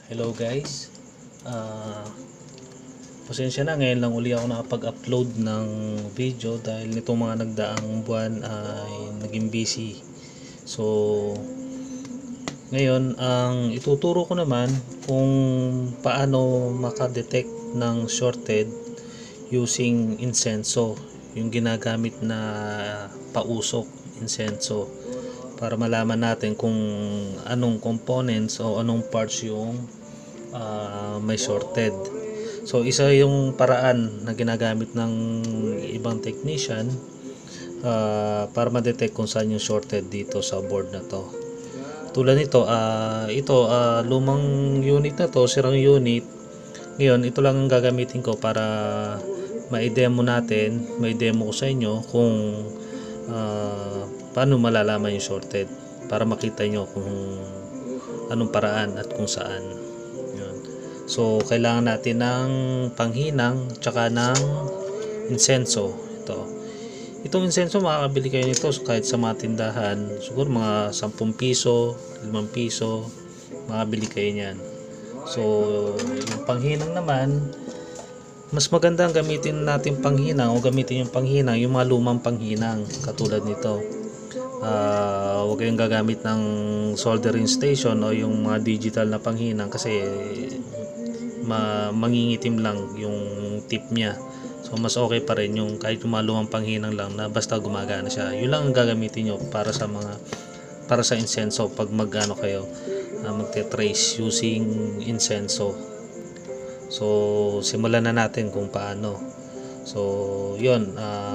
Hello guys, uh, pasensya na, ngayon lang uli ako nakapag-upload ng video dahil nitong mga nagdaang buwan ay naging busy. So ngayon ang ituturo ko naman kung paano makadetect ng shorted using insenso, yung ginagamit na pausok insenso, para malaman natin kung anong components o anong parts yung may shorted. So isa yung paraan na ginagamit ng ibang technician para ma-detect kung saan yung shorted dito sa board na to. Tulad nito, lumang unit na to, sirang unit. Ngayon ito lang ang gagamitin ko para ma-demo natin, ma-demo ko sa inyo kung paano malalaman yung shorted, para makita nyo kung anong paraan at kung saan. Yun. So kailangan natin ng panghinang tsaka ng insenso. Itong insenso, makakabili kayo nito kahit sa mga tindahan, siguro mga 10 piso, 5 piso, makabili kayo niyan. So yung panghinang naman, mas maganda ang gamitin natin panghinang, o gamitin yung panghinang, yung mga lumang panghinang katulad nito. Huwag kayong gagamit ng soldering station o yung mga digital na panghinang, kasi mangingitim lang yung tip niya. So mas okay pa rin yung kahit yung mga lumang panghinang lang na basta gumagana siya. Yun lang ang gagamitin nyo para sa insenso pag magano kayo, magte-trace using insenso. So simulan na natin kung paano. So yun,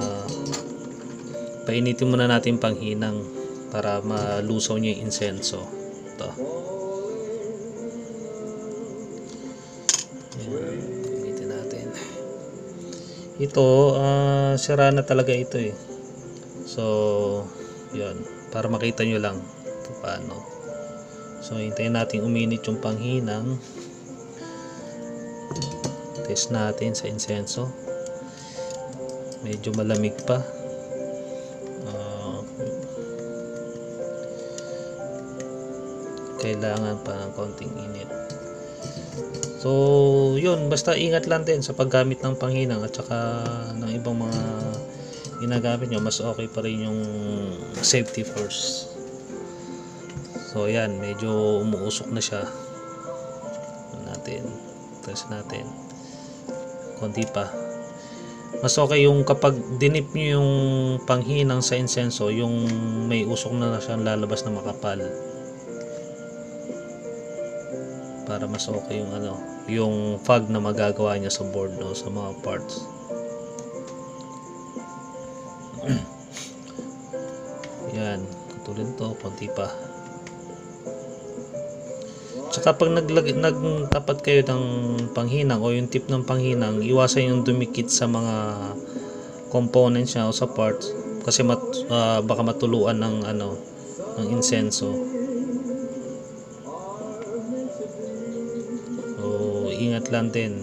painitin muna natin panghinang para malusaw niya yung insenso. Ito. Gamitin natin. Ito, sira na talaga ito eh. So yun, para makita nyo lang kung paano. So hintayin natin uminit yung panghinang. Test natin sa insenso. Medyo malamig pa. Kailangan pa ng konting init. So yun, basta ingat lang din sa paggamit ng panghinang at saka ng ibang mga ginagamit nyo. Mas okay pa rin yung safety first. So yan, medyo umuusok na siya. Test natin konti pa. Mas okay yung kapag dinip nyo yung panghinang sa insenso, yung may usok na siyang lalabas na makapal, para mas okay yung yung fog na magagawa niya sa board o sa mga parts. Yan, katulad to, konti pa. Tsaka pag nagtapat kayo ng panghinang o yung tip ng panghinang, iwasan yung dumikit sa mga components niya o sa parts, kasi baka matuluan ng ng insenso. So ingat lang din.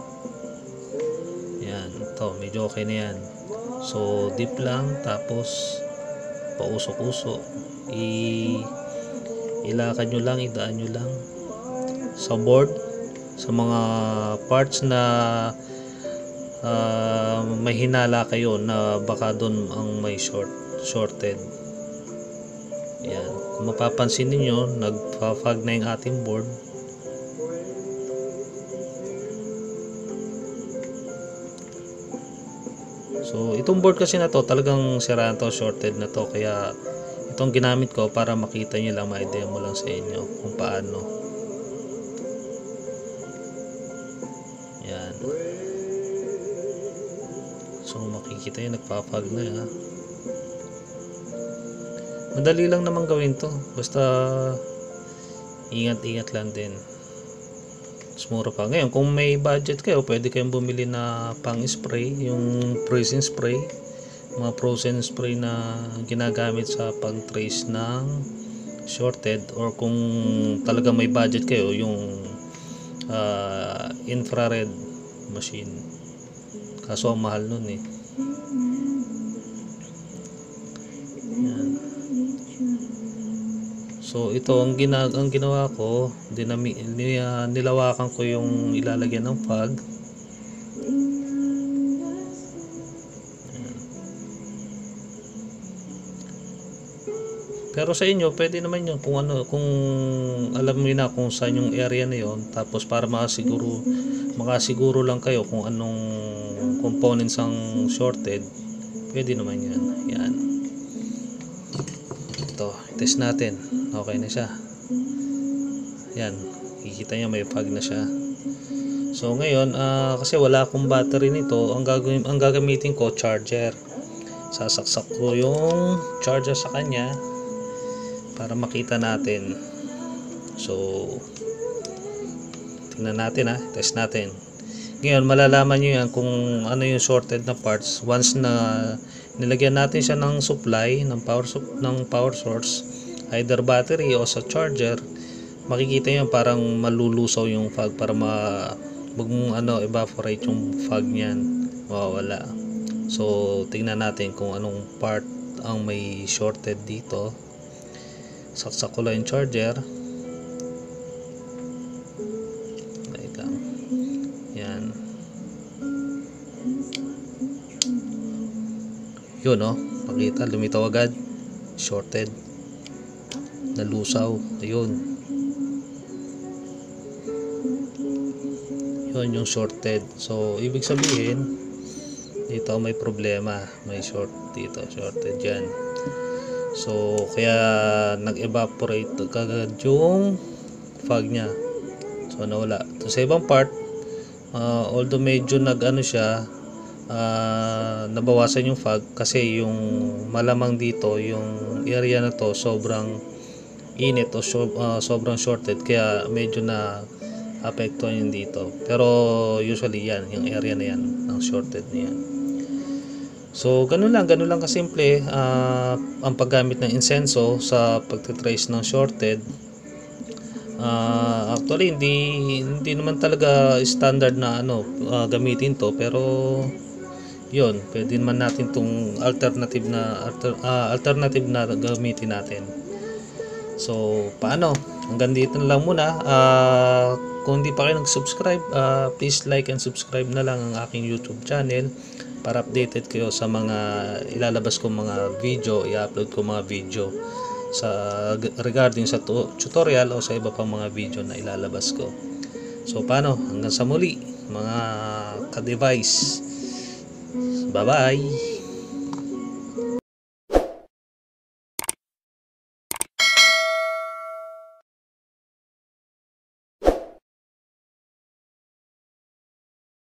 Yan, to medyo okay na yan. So dip lang, tapos pausok-usok, ilakad nyo lang, idaan nyo lang sa board, sa mga parts na may hinala kayo na baka doon ang may shorted. Yan, kung mapapansin niyo, nagpa-fog na yung ating board. So itong board kasi na to, talagang siraan to, shorted na to, kaya itong ginamit ko para makita nyo lang, ma-demo lang sa inyo kung paano. Yan. So makikita nyo, nagpapag na ya. Madali lang naman gawin to, basta ingat-ingat lang din. Mura pa. Ngayon kung may budget kayo, pwede kayong bumili na pang spray, yung frozen spray, mga frozen spray na ginagamit sa pag-trace ng shorted, or kung talaga may budget kayo, yung infrared machine, kaso ang mahal nun eh. Yan. So ito ang ginawa ko, nilawakan ko yung ilalagyan ng fog. Pero sa inyo, pwede naman yun kung ano, kung alam mo na kung saan yung area na yun, tapos para makasiguro lang kayo kung anong components ang shorted, pwede naman yan. Yan. Ito, test natin. Okay na siya. Yan, kikita niya may fog na siya. So ngayon, kasi wala akong battery nito, ang gagamitin ko charger. Sasaksak ko yung charger sa kanya para makita natin. So tingnan natin, test natin. Ngayon malalaman nyo yan kung ano yung shorted na parts once na nilagyan natin siya ng supply ng power source, either battery o sa charger. Makikita nyo parang malulusaw yung fog para evaporate yung fog niyan, mawawala. So tingnan natin kung anong part ang may shorted dito. Saksak ko lang yung charger. Wait lang. Yan. Yun, makita, lumitaw agad. Shorted. Nalusaw. Ayun. Yun yung shorted. So ibig sabihin dito may problema, may short dito, shorted yan. So kaya nag-evaporate kagad yung fog niya. So nawala. So, sa ibang part, although medyo nabawasan yung fog kasi yung malamang dito, yung area na to sobrang init o sobrang shorted, kaya medyo na apektuhan yun dito. Pero usually yan, yung area na yan ng shorted na yan. So ganun lang kasimple ang paggamit ng insenso sa pagtitrace ng shorted. Actually hindi naman talaga standard na gamitin to, pero yun, pwede naman natin tong alternative na gamitin natin. So paano? Hanggang dito na lang muna. Kung hindi pa kayo nag-subscribe, please like and subscribe na lang ang aking YouTube channel para updated kayo sa mga ilalabas ko mga video, i-upload ko mga video regarding sa tutorial o sa iba pang mga video na ilalabas ko. So paano? Hanggang sa muli mga ka-device. Bye bye.